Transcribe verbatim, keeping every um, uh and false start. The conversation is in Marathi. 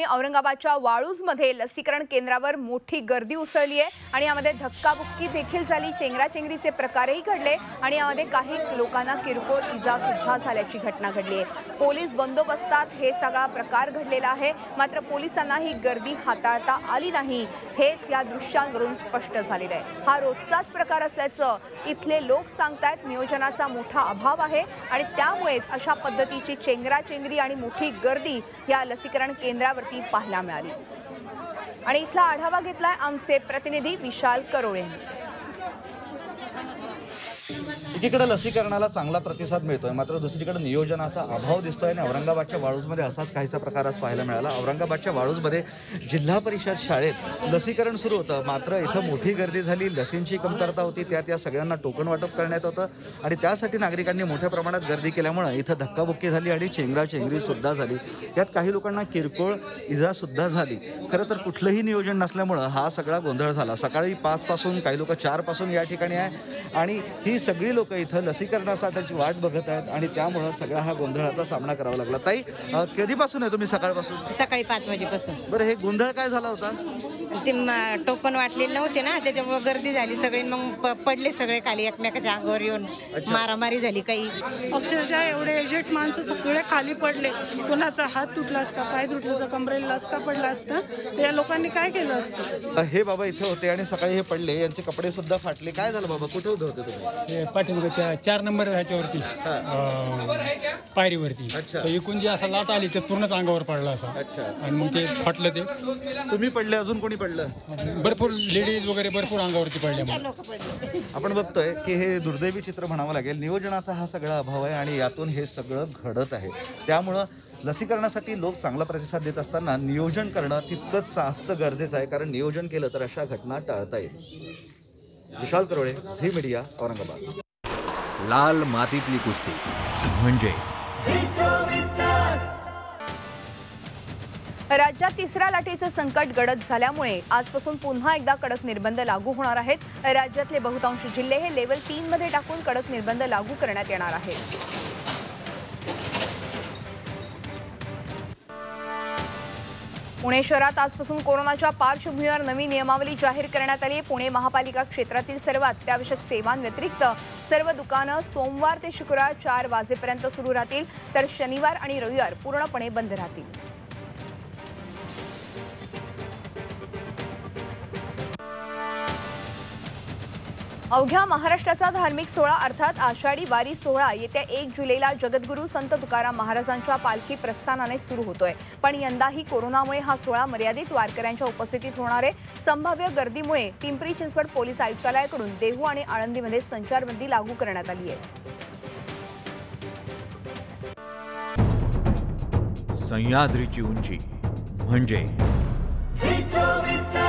औरंगाबादच्या वाळूजमध्ये लसीकरण केंद्रावर मोठी गर्दी उसळली आहे आणि यामध्ये धक्काबुक्की देखील झाली, चेंगराचेंगरीचे प्रकारही घडले आणि यामध्ये काही लोकांना किरकोळ इजा सुद्धा झाल्याची घटना घडली आहे। पोलीस बंदोबस्तात हे सगळा प्रकार घडलेला आहे, मात्र पोलिसांना ही गर्दी हाताळता आली नाही, हेच या दृश्यांवरून स्पष्ट झालेलं आहे। हा रोजचाच प्रकार असल्याचं इथले लोक सांगतायत। नियोजनाचा मोठा अभाव आहे आणि त्यामुळेच अशा पद्धतीची चेंगराचेंगरी आणि मोठी गर्दी या लसीकरण केंद्रावर पाहायला मिळाली। आणि इथला आढावा घेतलाय आमचे प्रतिनिधी विशाल करोळे यांनी। एकीकडे लसीकरणाला चांगला प्रतिसाद मिळतोय, मात्र दुसरीकडे नियोजनाचा अभाव दिसतोय आणि औरंगाबादच्या वाळूजमध्ये असाच काहीसा प्रकार आज पाहायला मिळाला। औरंगाबादच्या वाळूजमध्ये जिल्हा परिषद शाळेत लसीकरण सुरू होतं, मात्र इथं मोठी गर्दी झाली, लसींची कमतरता होती, त्यात या सगळ्यांना टोकन वाटप करण्यात होतं आणि त्यासाठी नागरिकांनी मोठ्या प्रमाणात गर्दी केल्यामुळे इथं धक्काबुक्की झाली आणि चेंगराचेंगरी सुद्धा झाली। यात काही लोकांना किरकोळ इजा सुद्धा झाली। खरं तर कुठलंही नियोजन नसल्यामुळं हा सगळा गोंधळ झाला। सकाळी पाच पासून काही लोक चार पासून या ठिकाणी आहे आणि ही सगळी लोक इथं लसीकरणासाठी वाट बघत आहेत आणि त्यामुळे सगळा हा गोंधळाचा सामना करावा लागला। ताई, कधीपासून आहे तुम्ही? सकाळपासून? सकाळी पाच वाजेपासून। बरं, हे गोंधळ काय झाला होता? ते टोकन वाटलेले नव्हते ना, त्याच्यामुळे गर्दी झाली सगळी, मग पडले सगळे खाली, एकमेकाच्या अंगावर येऊन मारामारी झाली। काही अक्षरशः एवढे एजेड माणसं सगळे खाली पडले, कोणाचा हात तुटला असता, पाय तुटला असता, कमरेला लचका पडला असता, तर या लोकांनी काय केलं असतं? हे बाबा इथे होते आणि सकाळी हे पडले, यांचे कपडे सुद्धा फाटले। काय झालं बाबा, कुठे उभे होते तुम्ही? पाठीमागे त्या चार नंबर ह्याच्यावरती पायरीवरती एकूण जी असा लाट आली ते पूर्णच अंगावर पडला असा आणि मग ते फाटलं। ते तुम्ही पडले, अजून कोणी पडलं? भरपूर लेडीज वगैरे भरपूर अंगावरती पडले। आपण बघतोय की हे दुर्दैवी चित्र म्हणावं लागेल। नियोजनाचा हा सगळा अभाव आहे आणि यातून हे सगळं घडत आहे। त्यामुळं लसीकरणासाठी लोक चांगला प्रतिसाद देत असताना नियोजन करणं तितकंच जास्त गरजेचं आहे, कारण नियोजन केलं तर अशा घटना टाळता येईल। Vishal Karole, Zee Media, Aurangabad. लाल मातीतली कुस्ती म्हणजे राज्यात तिसऱ्या लाटेचं संकट गडद झाल्यामुळे आजपासून पुन्हा एकदा कडक निर्बंध लागू होणार आहेत। राज्यातले बहुतांश जिल्हे हे लेव्हल तीन मध्ये टाकून कडक निर्बंध लागू करण्यात येणार आहेत। पुणे शहरात आजपासून कोरोनाच्या पार्श्वभूमीवर नवी नियमावली जाहीर करण्यात आली आहे। पुणे महापालिका क्षेत्रातील सर्व अत्यावश्यक सेवांव्यतिरिक्त सर्व दुकानं सोमवार ते शुक्रवार चार वाजेपर्यंत सुरू राहतील, तर शनिवार आणि रविवार पूर्णपणे बंद राहतील। अवघ्या महाराष्ट्राचा धार्मिक सोहळा अर्थात आषाढी वारी सोहळा येत्या एक जुलैला जगद्गुरू संत तुकाराम महाराजांच्या पालखी प्रस्थानाने सुरू होतोय, पण यंदाही कोरोनामुळे हा सोहळा मर्यादित वारकऱ्यांच्या उपस्थितीत होणार आहे। संभाव्य गर्दीमुळे पिंपरी चिंचवड पोलीस आयुक्तालयाकडून देहू आणि आळंदीमध्ये संचारबंदी लागू करण्यात आली आहे। सह्याद्रीची उंची म्हणजे